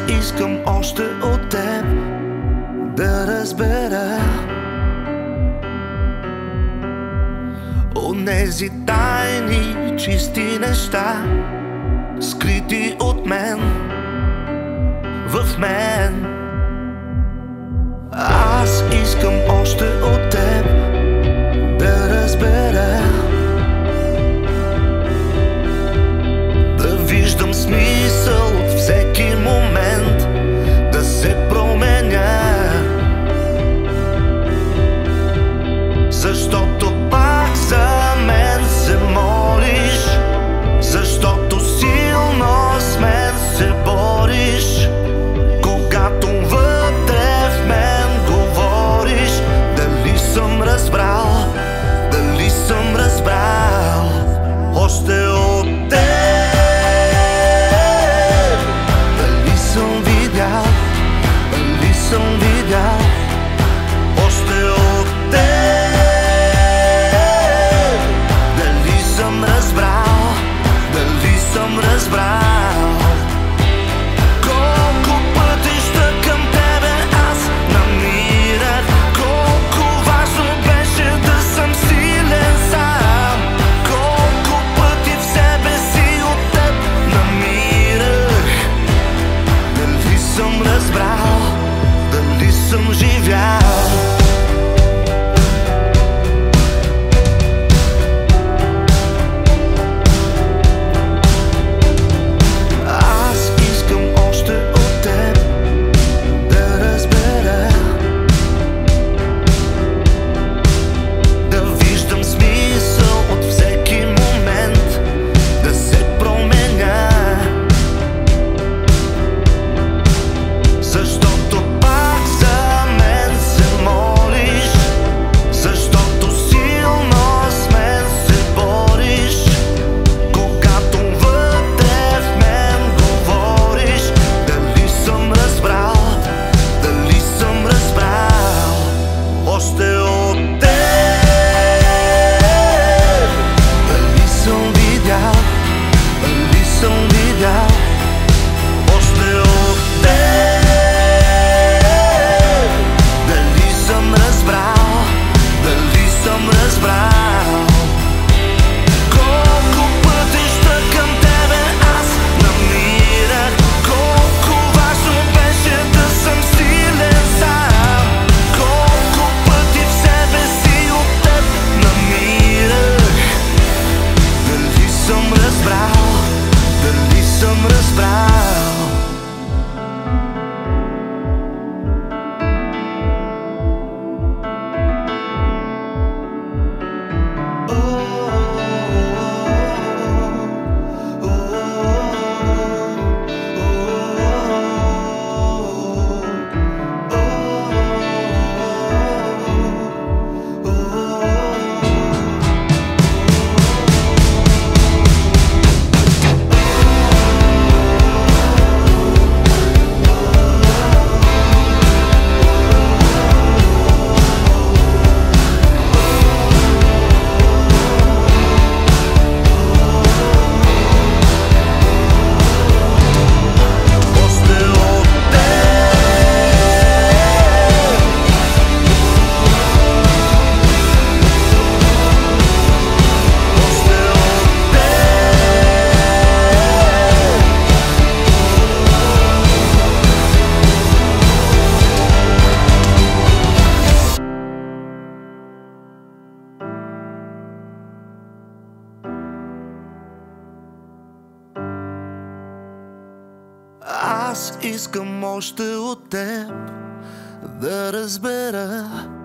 искам още от теб да разбера онези тайни, чисти неща, скрити от мен, в мен. Аз искам още от теб да разбера, да виждам смисъл от всеки момент, да се променя, защото пак за мен се молиш, защото силно с мен се бориш, когато вътре в мен говориш. Дали съм разбрал, дали съм разбрал още от теб? Дали съм видял, дали съм видял още от теб? Дали съм разбрал, дали съм разбрал колко пътища към тебе аз намирах, колко важно беше да съм силен сам, колко пъти в себе си от теб намирах. Дали съм разбрал, дали съм живял? Аз искам още от теб да разбера